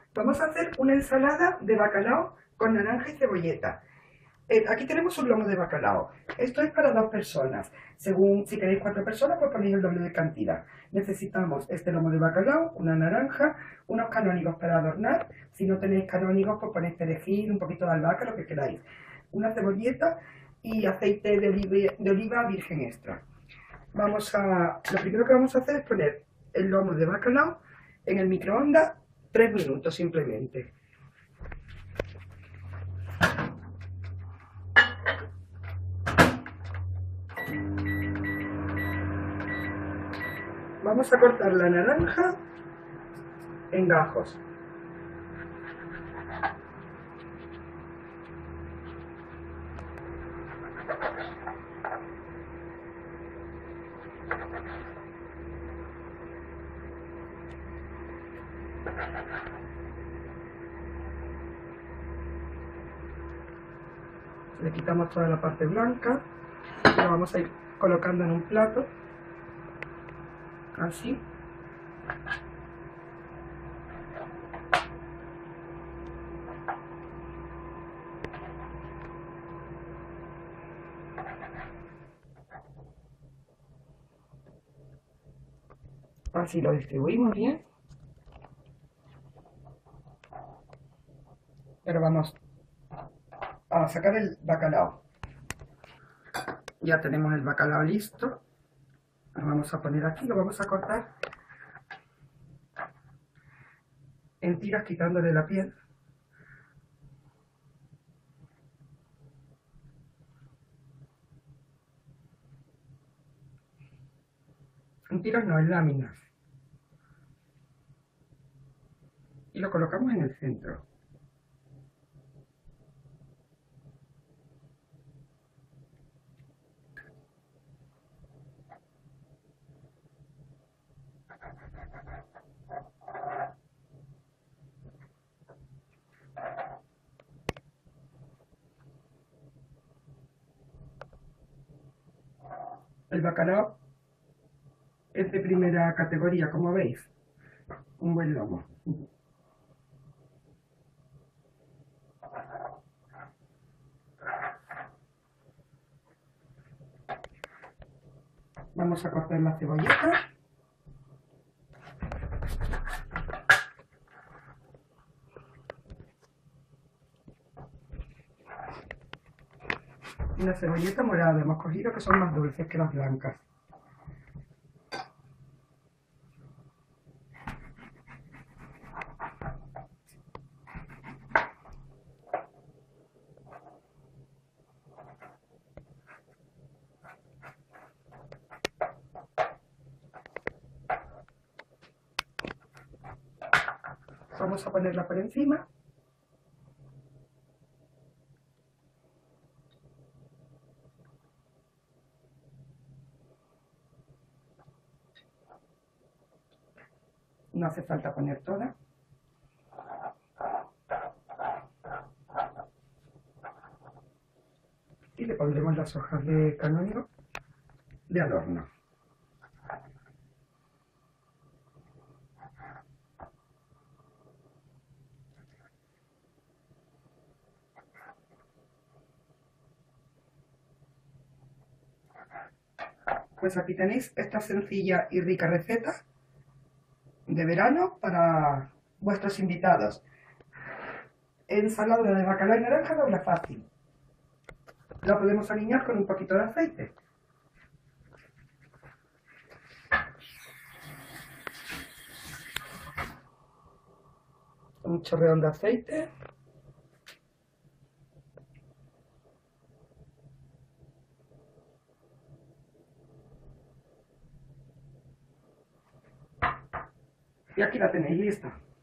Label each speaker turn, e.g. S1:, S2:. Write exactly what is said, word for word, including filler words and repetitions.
S1: Vamos a hacer una ensalada de bacalao con naranja y cebolleta. Eh, aquí tenemos un lomo de bacalao. Esto es para dos personas. Según si queréis cuatro personas, pues ponéis el doble de cantidad. Necesitamos este lomo de bacalao, una naranja, unos canónigos para adornar. Si no tenéis canónigos, pues ponéis perejil, un poquito de albahaca, lo que queráis. Una cebolleta y aceite de oliva, de oliva virgen extra. Vamos a, lo primero que vamos a hacer es poner el lomo de bacalao en el microondas tres minutos simplemente. Vamos a cortar la naranja en gajos. Le quitamos toda la parte blanca y lo vamos a ir colocando en un plato, así. Así lo distribuimos bien. Pero vamos a sacar el bacalao. Ya tenemos el bacalao listo. Lo vamos a poner aquí, lo vamos a cortar en tiras quitándole la piel. En tiras no, en láminas. Y lo colocamos en el centro. El bacalao es de primera categoría, como veis. Un buen lomo. Vamos a cortar la cebolleta. Una cebolleta morada hemos cogido, que son más dulces que las blancas. Vamos a ponerla por encima. No hace falta poner toda. Y le pondremos las hojas de canónigo de adorno. Pues aquí tenéis esta sencilla y rica receta de verano para vuestros invitados. Ensalada de bacalao y naranja doble fácil. La podemos aliñar con un poquito de aceite. Un chorreón de aceite. Y aquí la tenéis lista.